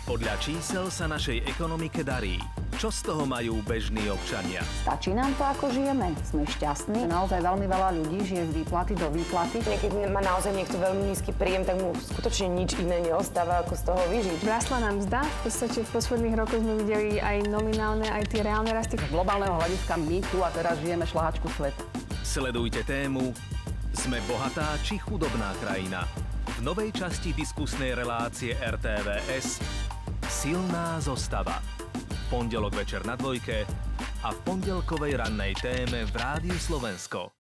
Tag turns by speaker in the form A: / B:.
A: Podľa čísel sa našej ekonomike darí. Čo z toho majú bežní občania?
B: Stačí nám to, ako žijeme? Sme šťastní? Naozaj veľmi veľa ľudí žije z výplaty do výplaty.
C: Keď má naozaj niekto veľmi nízky príjem, tak mu skutočne nič iné neostáva, ako z toho vyžiť.
D: Rastla nám mzda. V podstate v posledných rokoch sme videli aj nominálne, aj tie reálne rasty.
B: Z globálneho hľadiska my tu a teraz žijeme šľahačku sveta.
A: Sledujte tému Sme bohatá či chudobná krajina? V novej časti diskusnej relácie RTVS Silná zostava. V pondelok večer na Dvojke a v pondelkovej rannej téme v Rádiu Slovensko.